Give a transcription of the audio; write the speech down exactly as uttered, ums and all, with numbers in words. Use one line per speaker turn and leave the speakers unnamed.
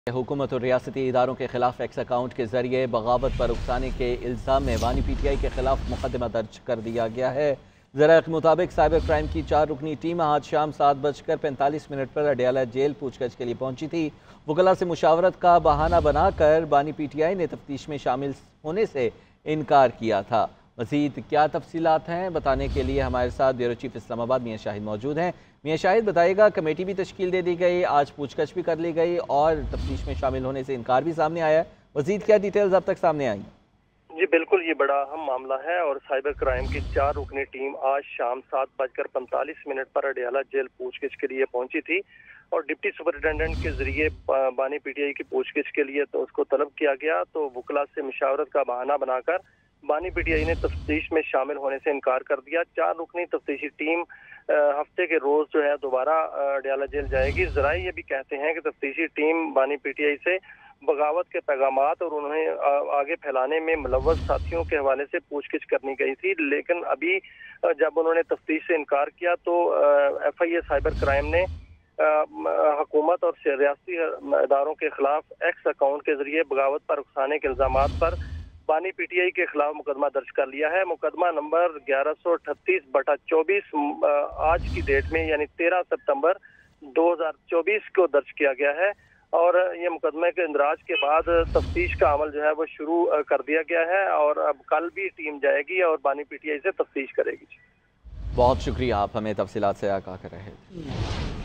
हुकूमत और रियासती इदारों के खिलाफ एक्स अकाउंट के जरिए बगावत पर उकसाने के इल्ज़ाम में वानी पी टी आई के खिलाफ मुकदमा दर्ज कर दिया गया है। ज़राए के मुताबिक साइबर क्राइम की चार रुकनी टीम आज शाम सात बजकर पैंतालीस मिनट पर अडयाला जेल पूछताछ के लिए पहुंची थी। वकला से मुशावरत का बहाना बनाकर वानी पी टी आई ने तफ्तीश में शामिल होने से इनकार किया था। मज़ीद क्या तफसीलात हैं बताने के लिए हमारे साथ ब्यूरो चीफ इस्लामाबाद मियां शाहिद मौजूद हैं। मियां शाहिद, बताइएगा, कमेटी भी तश्कील दे दी गई, आज पूछताछ भी कर ली गई और तफ्तीश में शामिल होने से इनकार भी सामने आया है। मज़ीद क्या डिटेल्स अब तक सामने आई?
जी बिल्कुल, ये बड़ा अहम मामला है और साइबर क्राइम की चार रुकनी टीम आज शाम सात बजकर पैंतालीस मिनट पर अडयाला जेल पूछगिछ के लिए पहुंची थी और डिप्टी सुपरिटेंडेंट के जरिए बानी पीटीआई की पूछगिछ के लिए तो उसको तलब किया गया। तो वकला से मुशावरत का बहाना बनाकर बानी पीटीआई ने तफ्तीश में शामिल होने से इनकार कर दिया। चार रुकनी तफ्तीशी टीम हफ्ते के रोज जो है दोबारा अडयाला जेल जाएगी। जराए ये भी कहते हैं कि तफ्तीशी टीम बानी पीटीआई से बगावत के पैगामात और उन्हें आगे फैलाने में मुलव्वस साथियों के हवाले से पूछगिछ करनी गई थी, लेकिन अभी जब उन्होंने तफ्तीश से इनकार किया तो F I A cyber crime ने हुकूमत और रियासती इदारों के खिलाफ एक्स अकाउंट के जरिए बगावत पर उकसाने के इल्जाम पर बानी पीटीआई के खिलाफ मुकदमा दर्ज कर लिया है। मुकदमा नंबर ग्यारह सौ अठतीस बटा चौबीस आज की डेट में यानी तेरह सितंबर दो हजार चौबीस को दर्ज किया गया है और ये मुकदमे के इंदराज के बाद तफ्तीश का अमल जो है वो शुरू कर दिया गया है और अब कल भी टीम जाएगी और बानी पीटीआई से तफ्तीश करेगी।
बहुत शुक्रिया, आप हमें तफसीलात से आगाह कर रहे थे।